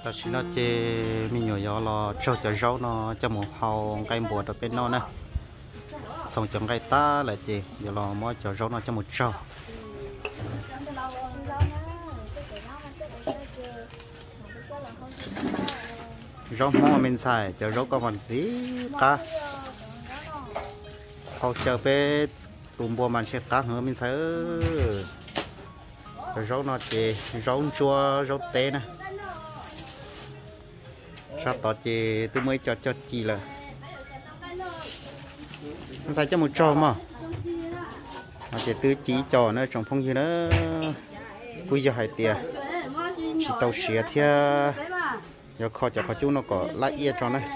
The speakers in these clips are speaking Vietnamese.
đó chỉ nó chơi mình nhỏ nhỏ là cho rau nó cho một hào cây bùa ở bên nó nè xong chọn cây ta là gì giờ là mỗi cho rau nó cho một rau rau mò mình xài cho rau có phần gì cả họ chờ về tụm bùa mình sẽ cá hơn mình sẽ rau nó chỉ rau chua rau tê nè sao tao chỉ tôi mới cho chị là nó sai cho một trò mà nó chỉ tư chỉ trò nữa trong phong như nó bây giờ hai tiền chỉ tàu xỉa theo giờ kho cho chú nó có lại ia cho này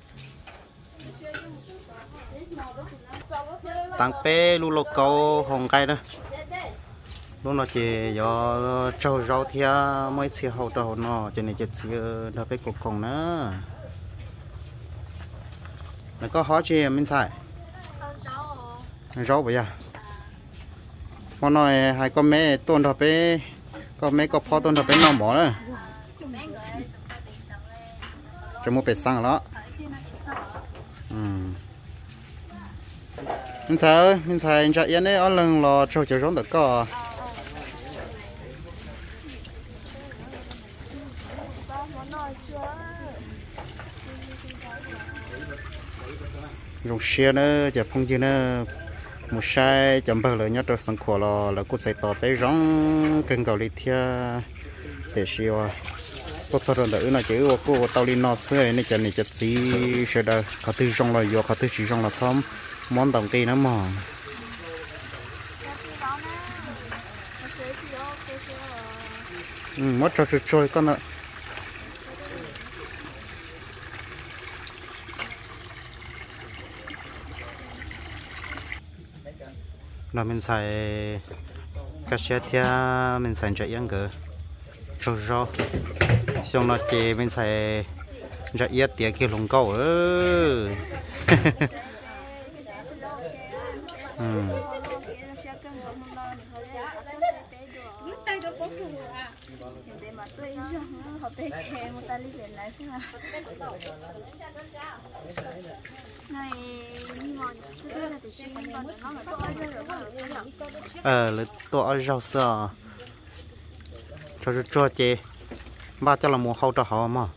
tăng pe lu lô câu hồng cây đó lúc nó chỉ do trâu rau theo mấy xe hậu trâu nó cho nên chỉ đào pe cục hồng nữa nó có khó chi mình xài rau bây giờ con nói hai con mẹ tôn đào pe con mẹ có phó tôn đào pe nó bỏ nữa cho muaเป็ดsang đó mình xài chạy yên đấy ở lần lò trâu chờ rốn được có rồng xe nữa chả phong chứ nữa một sai chấm bờเลยnhớ cho sang khổ là cút xài tỏ tới rong kênh cầu đi theo để xíu có sao rồi đỡ nó chứ cô tao đi nó xưa này chân này chật xí sẽ đỡ có thứ rong là vô có thứ chỉ rong là thơm món đồng kỳ nó mà mất cho trôi con ạ là mình xài cá xe thia mình xài chạy ăn cỡ rau xong nó chỉ mình xài chạy yết tiệt kia lồng câu là to rau sờ cho chị ba cho là mùa hậu cho họ mà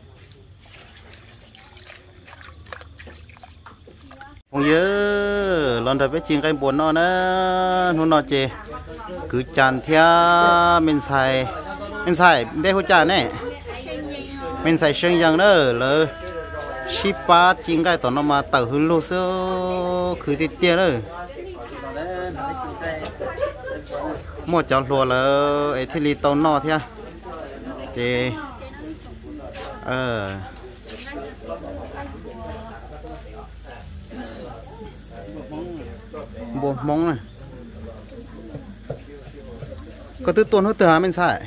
không nhớ lần đầu biết chiên cái buồn nó nữa nó chị cứ chăn theo mình xài bé hỗ trợ này mình xài sinh rằng nữa là ship ba chiên cái tao nó mà tàu hư lô số cứ đi tiền nữa một cháu lùa là ấy thì li tàu nọ theo thì bộ mông này có thứ tuần hết từ hà mình xài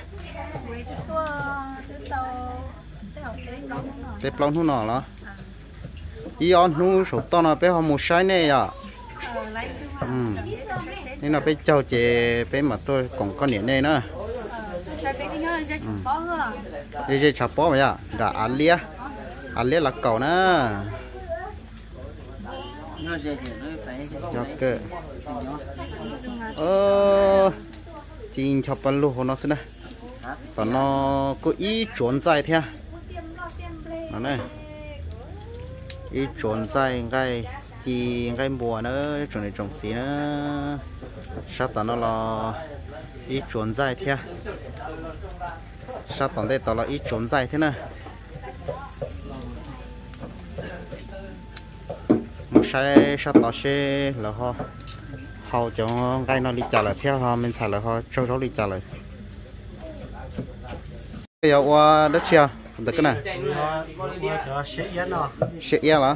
tép lon thu nọ đó ion nu số to nó bé họ một sai này à nên là bé châu chị bé mà tôi còn có niệm này nữa đây chả bó vậy à đã ăn lia là cậu nữa cho cơ chín chọc bắn lúa nó xí và nó có ý trốn dài theo nó này ý trốn dài ngay mùa nữa trồng này trồng xí nữa sao tao nó là ý trốn dài theo sao tao đây tao là ý trốn dài thế này một sai sao tao sẽ là ho hậu cho ngay nó đi trả lại theo ho mình xài lại ho trâu đi trả lại bây giờ qua đất chia được cái này sẽ yên hả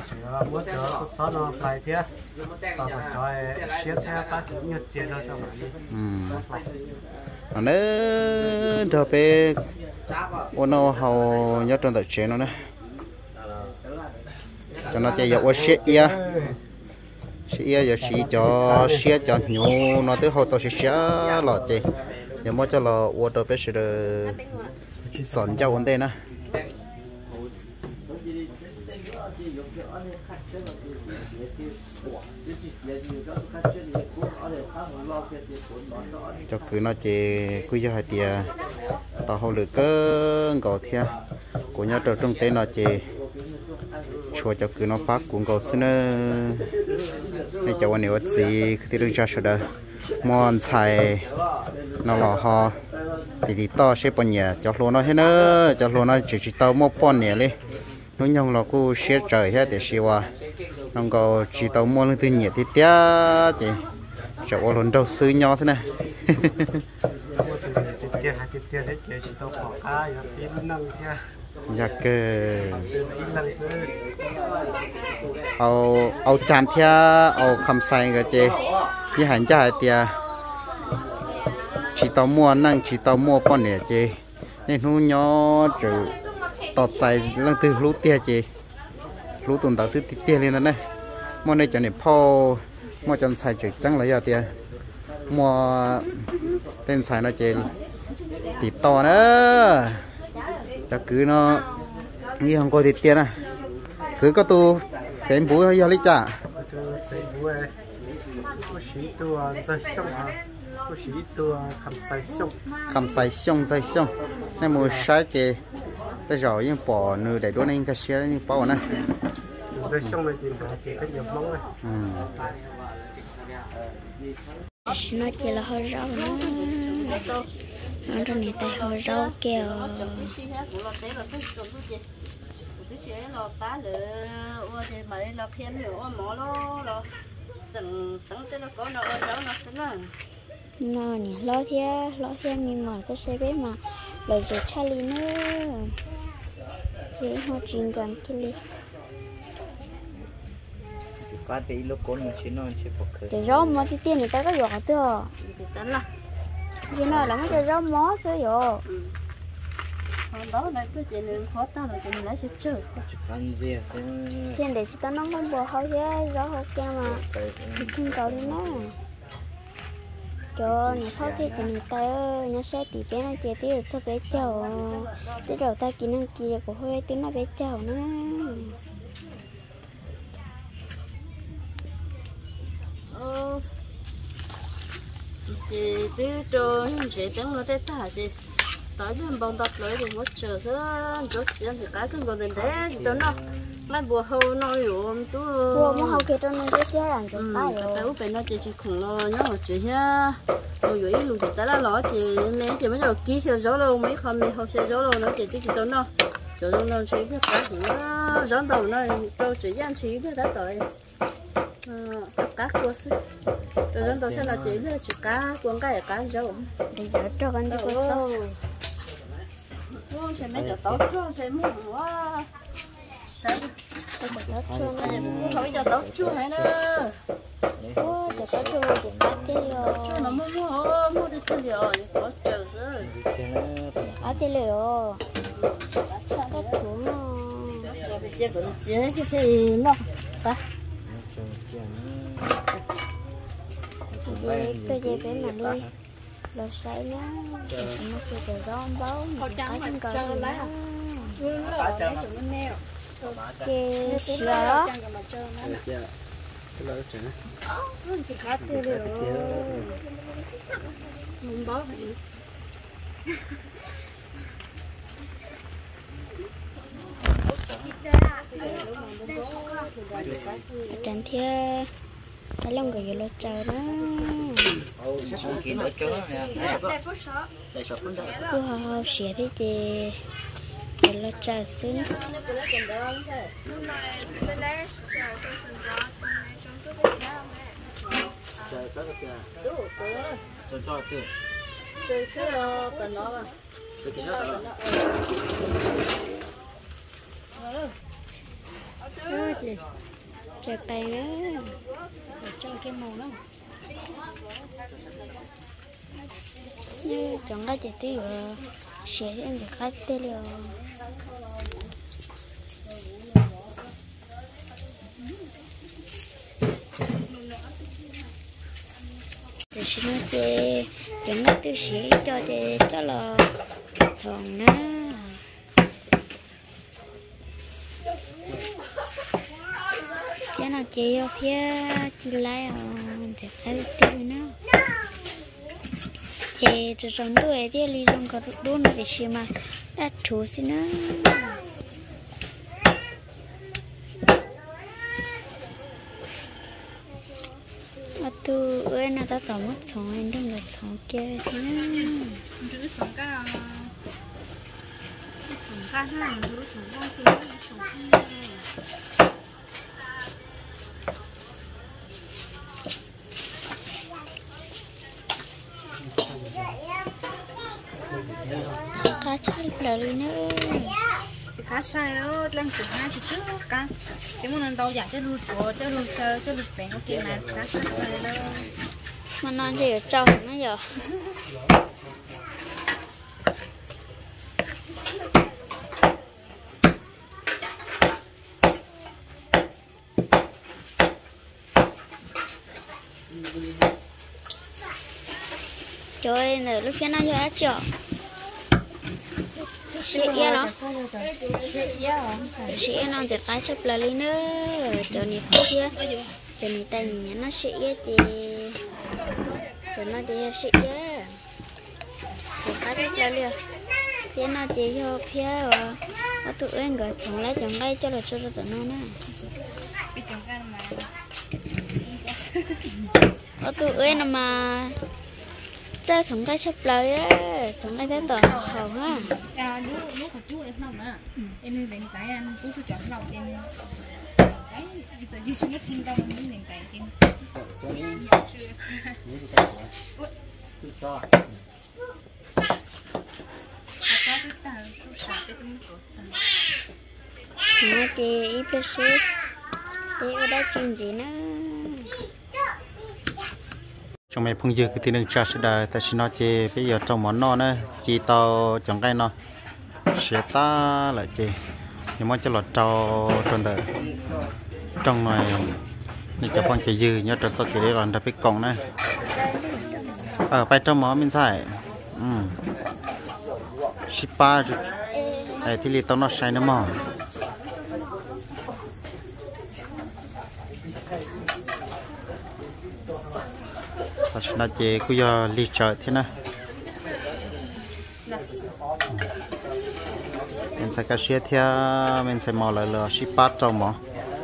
nếu thợ bé ôn nó hầu nhớ trong tập chuyện nó nè cho nó chạy dọc sẽ yên giờ xí cho xe cho nhũ nó tới hồi tôi sẽ lọt chị giờ mới cho là ô tô bé sẽ được sẵn cho vấn đề nè cho cứ nó chỉ cứ cho hai tia tao hậu lửa cơ gò thia của nhau trâu trong tên nó chỉ chùa cho cứ nó phát cũng gò xin này cho anh em gì thì đừng cho sợ đâu mòn xài nó lò ho thì to sẽ bao nhiêu cho lúa nó hết nữa cho lúa nó chỉ tao mua pon nhẹ đi nó nhông là cô sẽ trời hết để xíu à nó có chỉ tao mua lên từ nhẹ thì tiếc chị cho ô lần đầu sư nhỏ thế này dạ cơ ao chăn thia ao khăm say cái chị như hành trái tia chỉ tao mua năng chỉ tao mua con nè chị nên nó nhỏ trừ tọt xài lăng từ lú tia chị lú tụm tạo sư tia lên đó này mua này cho nên po mua chân xài trừ trắng lấy ra tia mua tên xài nó chị thì to nữa ta cứ nó như không coi thì tia này cứ có tu cái búa hay lấy chả cầm sai xong nên mua sai cái tới rồi nhưng bỏ nửa để đua nên cái xe nhưng bỏ này nó chỉ là hơi rau nó trong này tay hơi rau keo nó nè lo theo nhưng mà cái xe bé mà lời giờ Charlie nữa để họ chuyên gần cái đi qua tí lúc con một chuyến non chưa bọc khởi để rau mà thì tiền người ta có giọt chưa chứ nó là mấy cái rau mó xưa rồi đó này cứ chuyện nên khó ta là chuyện lấy sẽ chơi trên để chỉ tao nó không bò hơi thế rau hột keo mà không cầu đi nó cho này tháo thì người ta ơi nó sẽ tỉ bé nó chơi tí được sao bé chầu tí đầu ta kỹ năng kia của hơi tí nó bé chầu nữa chị tí cho chị chẳng nó té thả chị tới đến bông đập lấy thì mất chờ thế chỗ chị thì cái còn đến thế thì nó mấy bùa hâu nói rồi tú bùa mà hâu kia trong này cái xe làm gì cái rồi cái bên nó chị khủng lo nhớ một chị ha rồi rồi luôn chị ta là lo chị mấy chị mới rồi ký theo gió lâu mấy hôm mình học theo gió lâu nó chị tí chị đó nó chỗ nó chị biết cái gì nó gió đầu nó cho chị ăn chị biết đã tới cá cua xí rồi gió đầu xem là chị biết chị cá cuốn cái cá rau để giờ cho con đi qua sốt sẽ mấy chỗ tốt cho sẽ mua quá sao cũng không cho tốt chưa hay nữa ô để có cho chị bắt cái rồi cho nó mua đi tiêu rồi có chờ rồi bắt cái rồi cái thủ nó cho bị chết vẫn chết cái nó ta cái gì cái mà đi rồi say nó rồi nó kêu cái rau báo mình phải trên cờ lá cái sữa thì khá tiêu rồi mình bó tránh thế cái lông gửi lo chờ đó cứ họ xỉa thế chị để lo chờ xin trời bay đó cho cái màu đó như chọn cái gì tí rồi sẽ em được khách tê rồi thì xin nói chê chọn cái tiêu sĩ cho chê cho là sòn ná cái nào chị ở phía chị lấy sẽ phải tiêu nữa chị cho trong đuôi thì lý trong có đuôi nó thì xí mà đã chủ xin nữa à tu ơi nó ta tỏ mất sống anh đừng gặp sống kia thế nữa giữ sống cái ha giữ sống con kia sống cá chép là đi nữa cá sai đó làm chụp hai chụp trước cá cái món ăn đâu giả cho lụt của cho lụt sơ cho lụt bèn ok mà cá sai này đâu mà non thì ở trong nó giờ trời ơi lúc kia nó cho đã chọn chị nó chị nó sẽ cái chụp là đi nữa cho này không kia cho này tay nhá nó chị chị cho nó chị chị cái chụp là liền phía nó chị cho phía ở tụi em gọi chẳng lấy chẳng đây cho là cho tụi nó nè ở tụi em mà cha sống cái chấp lời á sống cái tờ hầu ha lúc học chú em không nữa em định tại anh chú chọn lòng em cái giờ như chưa thiên đâu những nền tại em nó chị ít bớt xíu thì ở đây chuyện gì nữa trong mấy phong dư cái tin đừng trả sự đời ta xin nói chê bây giờ trong món nó nữa chỉ tao chẳng cái nó sẽ ta lại chê nhưng mà cho lọt trâu trong đời trong nàyนี่จะฟังจะยืนเนี่ยจะสดจะได้ร้อนแต่ไปกล่องนะไปเจ้าหมอมินใส่ชิปาไอ้ที่ลีต้องนอใช้น้ำหมอแต่ฉันน่าจะกูจะลีเจอที่นะmình sẽ cắt xe theo mình sẽ mò lại là ship bắt trong mỏ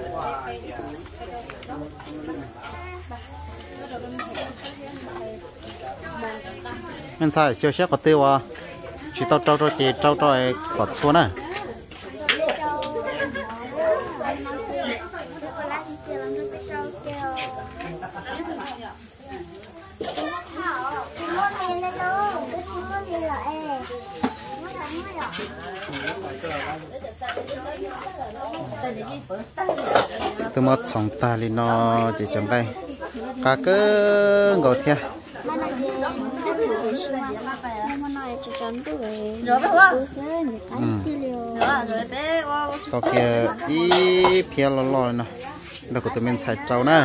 mình sẽ chiều xe có tiêu à chỉ tao trâu cho chị trâu cho ai có xuống à từ một sòng ta lên nó chỉ trong đây cả cứ ngồi theo tao kia đi phía lo nè đâu có tụi mình xài trâu nè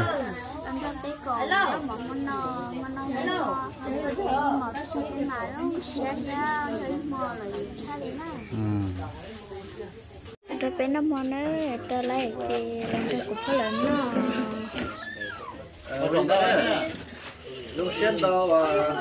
rồi bên nó mòn nữa trở lại thì làm cho cục lớn nó lúc xem đó và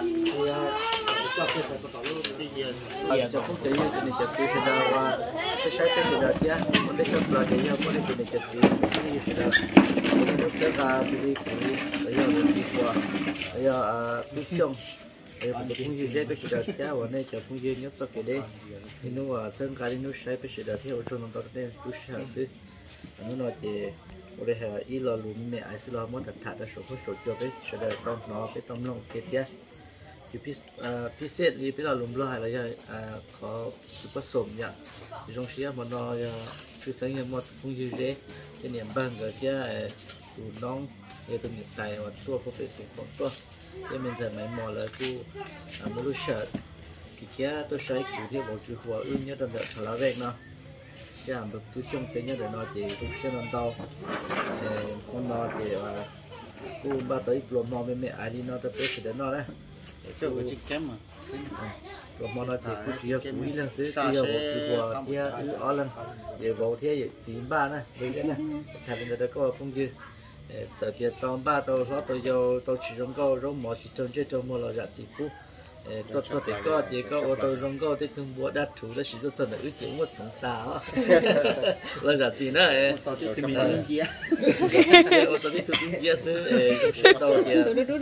cho không thấy như thế này chụp thì sẽ đâu và sẽ sai cái gì đó chứ còn để chụp là cái gì có thể chụp thì như thế nào lúc xem là thì bây giờ đi qua bây giờ lúc xong bây giờ cũng như thế cái gì đó chứ và này chụp cũng như nhất cho cái đấy thì nó và xem cái nó sai cái gì đó thì ở trong nó có thể lúc sau sẽ nó nói thì ở đây là ý là luôn mẹ ai sẽ lo muốn thật thật là số cho cái sẽ đời con nó cái tâm lòng cái tiếc thìพิเศษนี่เป็นเราลุ่มลอยแล้วจะขอผสมอย่างตรงเชียมันเราคือสังเกตหมดคงยืดเด้จะเนี่ยบ้างก็จะดูน้องตัวเหนียวใจว่าตัวเขาเป็นสิ่งของตัวจะเป็นแต่ไม่หมดแล้วกูไม่รู้เชิดกี่แก่ตัวใช้กี่ที่บอกจุหัวอื่นเนี่ยตอนเด็กทะเลาะเวกเนาะจะแบบตัวช่วงเป็นเนี่ยเดี๋ยวนอนจีทุกเช้านอนเตาคนนอนจีว่ากูบ้าตัวอีกลมนอนเป็นแม่ไอ้นี่นอนแต่เป็นเดี๋ยวนอนนะ chơi cái chiếc kém mà rồi mà nó thì cứ chỉ là cúi lên dưới thì vào thì vào thì ở lên để vào thì chín ba này với cái này thành ra có phong dư từ kia tao ba tao số tao vô tao chỉ trong câu rồi mà chỉ trong chơi trong mà là giá trị cũ tôi thì có chỉ có ô tô trong câu thì không bố đắt thủ đó chỉ có thật là ước chỉ một sống tao là giá trị nữa tao thì tìm mình kia ô tô thì tụi mình kia chứ tao kia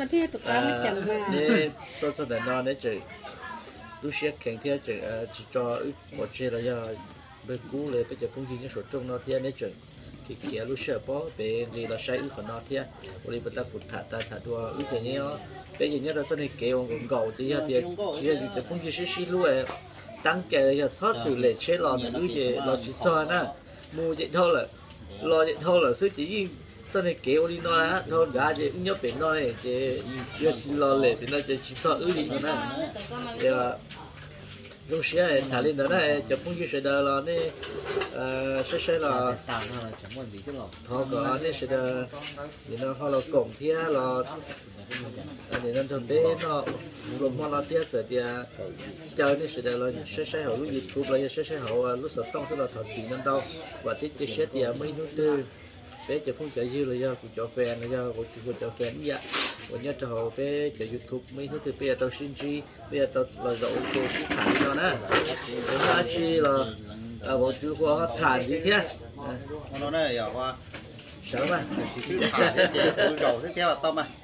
tôi sẽ để nó để chơi lúc xưa kèn theo chơi chỉ cho một chơi là do bên cũเลยbây giờ công ty những số trong nó theo để chơi thì kia lúc xưa bỏ về vì là sai của nó theo rồi bây giờ phụ thả đua ước gì nhá bây giờ nhớ là tôi này kêu ông gầu thì thì chỉ là công ty sẽ xí luôn tăng cái là thoát từ lệ chế lò là ước gì là chỉ cho na mua vậy thôi là lo vậy thôi là thứ chỉ tôi này kêu đi nói á thôi gà gì nhớ biển nói thì lo lệ thì nó chỉ cho ước gì thôi na thì là lúc xưa thả lên đó này chụp phong như sẽ đờ là này sẽ là họ có này sẽ đờ thì nó họ là cổng thia là để nó thực tế nó gồm họ là thia rồi thì chơi này sẽ đờ là sẽ họ lúc gì chụp là sẽ họ lúc sập tông sẽ là thật chỉ nên đâu và tiếp tiếp sẽ thì mấy nước tư để chụp phong chơi dư là do của cho fan là do của cho fan vậy và nhớ cho họ về cho YouTube mấy thứ từ bây giờ tao xin chi bây giờ tao là dẫu cái thản cho nó nó chi là bộ chú của thản gì thế nó này ở qua sợ mà chỉ chữ thản thế thì dầu thế là tâm à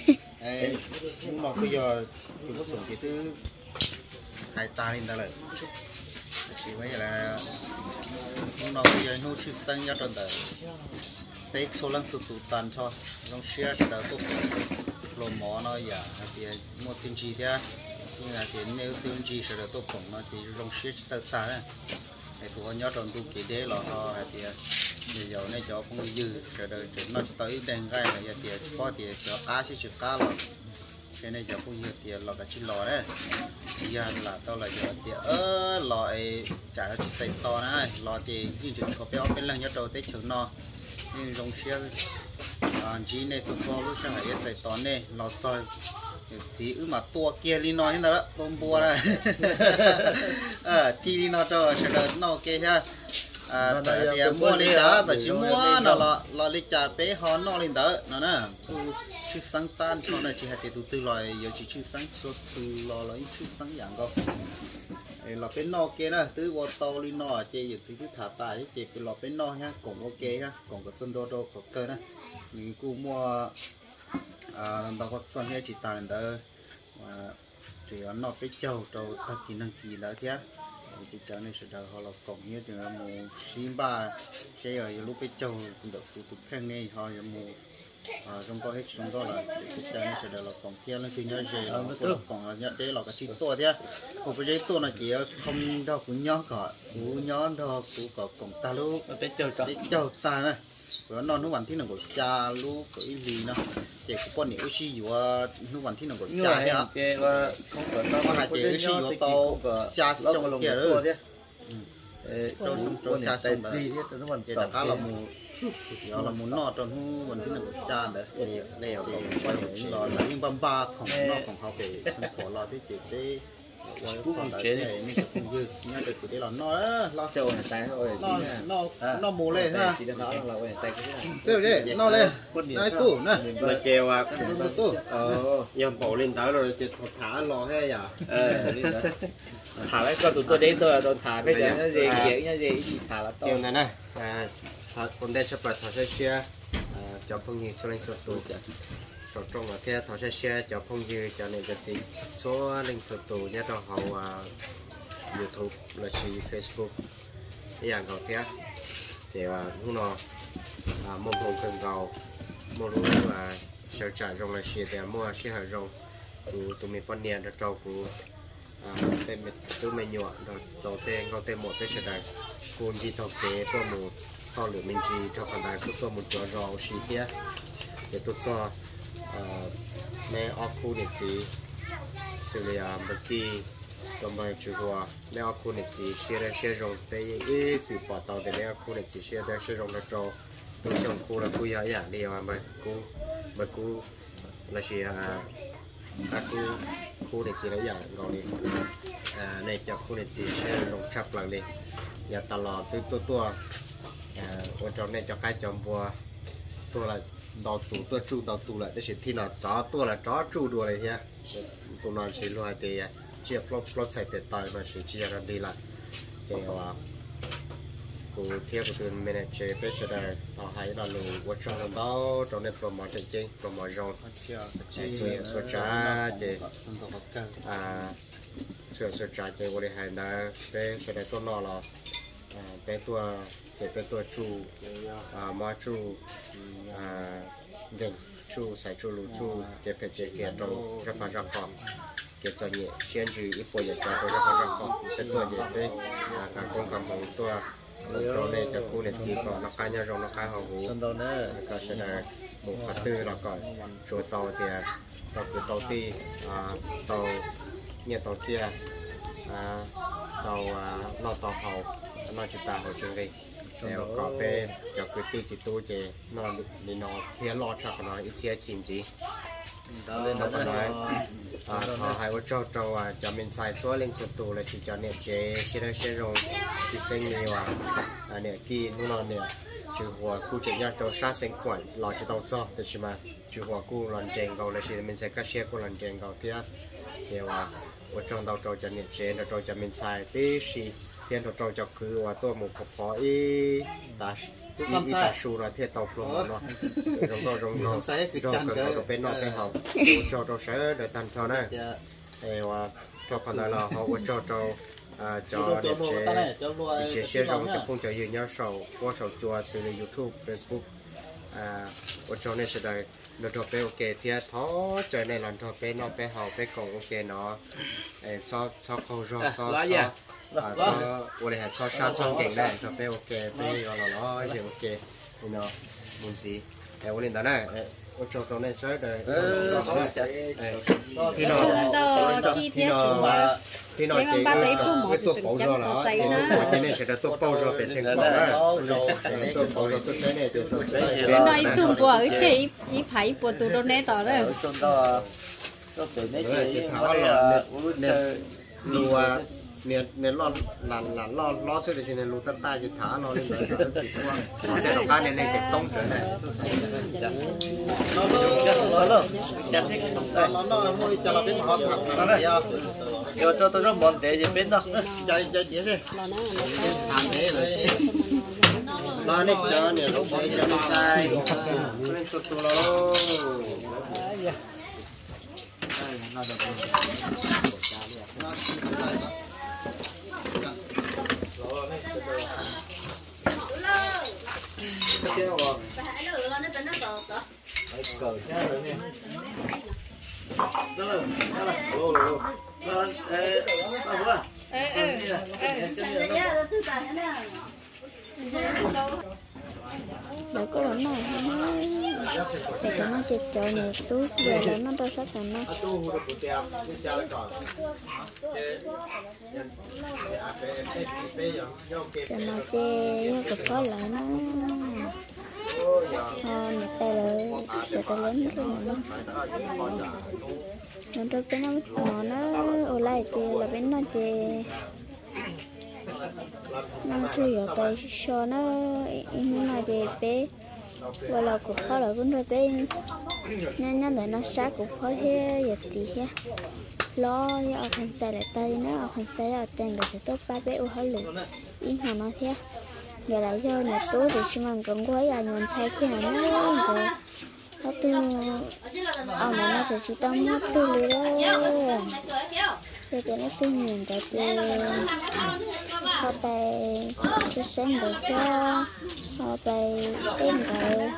nhưng mà bây giờ chúng có dùng cái thứ hai ta lên ta lại chỉ bây giờ là nó bây giờ nó chữ xanh nhất rồi đấy số lượng số tụ tàn cho trong share thì đã tốt lô mỏ nó giả thì một chương trình thế nhưng là thì nếu chương trình sẽ được tốt cũng nó thì trong share sẽ ta đấy thì tụi nhớ trong tụ kỹ đấy là họ thì giờ này cho không dư sẽ được nó tới đèn gai là giờ thì có thì cho cá sẽ chịu cá rồi cái này giờ không dư thì là cái chỉ lò đấy giờ là tao là giờ thì loại trả cho chạy to này lò thì như chừng có béo bên lần nhất đầu tới chừng no nhưng trong xe chỉ này cho lúc sang ngày chạy tón này nó cho chỉ mà tua kia đi nói thế đó tôm bua này chi đi nó cho sẽ đợt nó kia ha tại thì mua lên đó rồi chỉ mua nó là lấy trà bé họ nó lên đó nó nè chứ sáng tan cho này chỉ hạt từ từ loại giờ chỉ chứ sáng số từ lò lấy chứ sáng dạng không lò bên nọ kia nè từ vô tàu đi nọ chơi gì thứ thả tài chơi cái lò bên nọ ha cũng ok ha cũng có chân đô có cơ nè mình cũng mua đó có son hay chỉ tài đó chỉ nó cái trâu ta kỹ năng kỳ là thế chỉ cho nên sẽ đào họ là cộng như thì là một sim ba sẽ ở lúc cái trâu cũng được tụt khen này họ một trong có hết trong đó là cái cho nên sẽ đào là cộng kia lên thì nhớ gì là còn nhận đây là cái chín tuổi thế còn cái giấy tuổi là chỉ không đâu cũng nhớ cả cũng nhớ đâu cũng có cộng ta lúc cái trâu ta này nó nó bản thiên là của xa lúc cái gì nó để cái con này oxy dù nó bản thiên là của xa thế á không có hai chỉ oxy dù tàu xa sông kia nữa trong xa sông đó để là cá là mù là mù nọ trong hú bản thiên là của xa đấy này là con này là những băm ba không nó không học về sinh khổ lo thế chỉ cái còn đấy mình cũng dư nhớ được cái là nó đó lo sâu nó mù lên ha được đấy nó lên này cũ nè là kêu giờ bỏ lên tới rồi thì thả lò thế nhở thả cái con tụi tôi đến tôi thả cái gì nó gì thả là chiều này này con đây chấp thả xe cho phong nhiệt cho lên số tụ trong trong là theo thọ xe cho phong dư cho nên cái gì số link số tụ nhớ cho họ YouTube là chỉ Facebook cái dạng họ theo thì lúc nào mong hồn cần cầu mong lúc mà sợ trả rong là xe để mua xe hàng rong của tụi mình quan niệm cho trâu của tên mình tụi mình nhỏ rồi đầu tiên có tên một cái xe này cuốn gì thọ kế cho một thọ lửa mình chỉ cho phần này cũng cho một chỗ rau xí kia để tốt cho mẹ ở khu này chỉ xử lý bất kỳ đồng bài chủ hòa mẹ ở khu này chỉ xe rong về cái chỉ bỏ tàu để mẹ ở khu này chỉ xe rong là trâu tôi trong khu là khu giá giả đi mà khu là chỉ khu này chỉ là giả gọi đi này cho khu này chỉ sẽ rộng chập lại đi nhà tao lò tôi ở trong này cho cái chồng bùa tôi là đào tủ tôi trụ đào tủ lại để sẽ thi nào chó tôi là chó trụ đùa này nhá tôi nói sẽ luôn thì chia plot sai tệ tài mà sẽ chia ra đi lại thì cụ theo của tôi mình chơi bây giờ là họ hay là lù vợ chồng đó trong này promote trên promote rong chơi số trả chơi số trả chơi vô đây hay là bây giờ là tôi nói là bây tôi chú mà chú đỉnh chú sai chú lù chú để phải chơi kia trong rất là khó cái cho nhẹ xuyên trừ ít bộ giờ cho tôi rất là khó sẽ tôi nhẹ đấy cả công cảm hứng tôi rồi này cho cô này chỉ có nó khai nhau rồi nó khai họ hú có sẽ là một phần tư là còn rồi tàu thì tàu ti tàu nhà tàu chia tàu lo tàu hậu nó chỉ tàu hậu trường đi nếu có về cho cái ti chỉ tu thì nó đi nó phía lo cho nó ít chia chìm gì nên nó nói họ hay ở cho mình xài số lên số tù là chỉ cho nè chế sẽ rồi thì sinh nhiều nè kia nó nè trừ hòa cu chỉ nhắc cho sát sinh khoản lo chỉ tàu sao thì mà trừ hòa cu lần chèn cầu là chỉ mình sẽ cắt xe cu lần chèn cầu thì ở trong tàu cho nè chế là cho mình xài tí xì hiện tàu cho cứ và tôi một phó ý ta su là thiết tàu luôn nó rong nó cái bên nó cái học cho sẽ để thành cho này và cho phần này là họ cho để chế chia rong cho phong trào nhiều nhau sầu qua sầu chùa xử lý YouTube Facebook cho nên sẽ đây nó cho bé ok thì thó trời này làm cho bé nó bé học bé còn ok nó so khâu rồi so我哋係所山山景咧，就俾我嘅，俾我攞攞，就嘅，然後門市，我哋等咧，我做到咧，所以就พี่น้อยเจ๊ก็ตัวเป่า咗啦，我哋เนี่ยจะตัวเป่า咗เป็นเส้นก่อนนะตัวเป่า咗ตัวใช้เนี่ยตัวใช้เนี่ย nó ít tuần bùa cái chế ít phải bùa tụ đâu nè tỏ đấy เนี่ยล้อล้อเสื้อที่เนี่ยรูตั้งใต้จะถาเราเลยเลยสิว่าแต่ตรงกลางเนี่ยจะต้องเจอเนี่ยnó mua choเราเป็นหอถักเดียวเดี๋ยวcho tôi nó mòn để gì bên đó ใจเดี๋ยวสิทำเนี่ยเลยเราเนี่ยเจอเนี่ยต้องใช้จะไม่ใช่เล่นตัวเรา để có lần nào để cho nó chụp cho này túi rồi để nó đo sát thành nó cho nó che nó cực khó lại nó người ta lại sẽ ta lấy cái này nó đôi cái nó ô lại chè là bên nó chè nó chưa ở tay cho nó là chè bé và là cũng khó là cũng rồi bé nhanh lại nó sát cũng khó thế giờ gì hết lo ở thành sai lại tay nó ở thành sai ở trên để sẽ tốt ba bé u hơi lụt yên hà nó thế giờ lại cho nhà tối thì xin mừng cũng quấy nhuận sai khi nào nó tư mà nó sẽ chỉ tao mất tư lưới để cho nó tư nhìn tại tiền họ bày sẽ sáng được cho họ bày tên rồi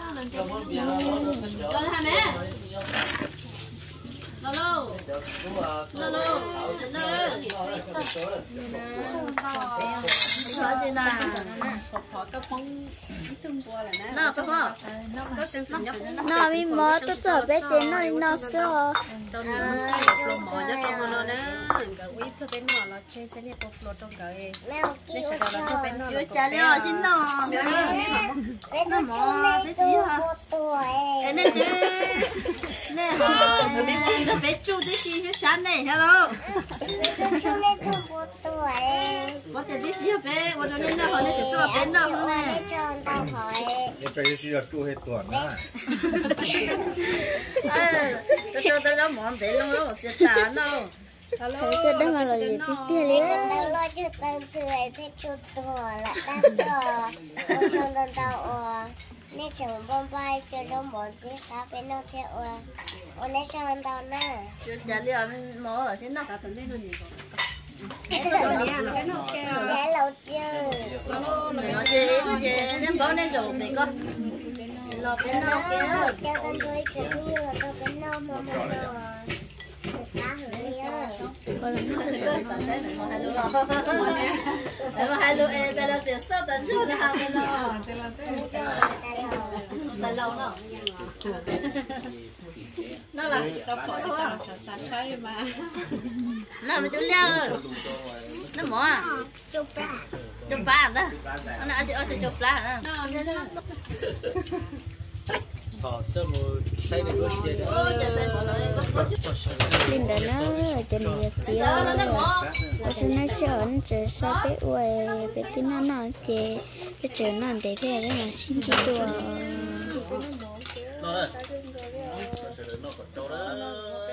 nó bị mất tôi sợ bé tên nó sợ Em nên chứ nè họ bé bé chú tí xí cho sáng này hello có thể tí xí bé có cho nên là họ nên sẽ tua bé nào không nè Cái phải là chú hết tuần á. tôi cho tôi nó món để luôn nó sẽ tàn đâu Thấy chưa đó mà là gì tí tia lý nè chồng bom bay cho nó món gì khác bên nó theo ô nè chồng tao nè chứ giờ liệu mình mò ở trên đó cả tuần đây luôn nhỉ để lâu chưa nó gì nên bỏ nên rồi mày con lọt bên nó kia cho con tôi chỉ như là tôi bên nó mà cá hửi mà hai lô em đây là chuyện sao ta chưa là hai lô tại lâu nó là chỉ có phổi thôi nó mới tôi leo nó mỏ chụp ba đó nó ăn chỉ chụp lá nữa Linh đã nói cho này chị ở trên nó chọn chờ sao bé uể bé tin nó nói chị cái chờ nó để thế cái mà xin chị đùa nó đây nó còn trâu đó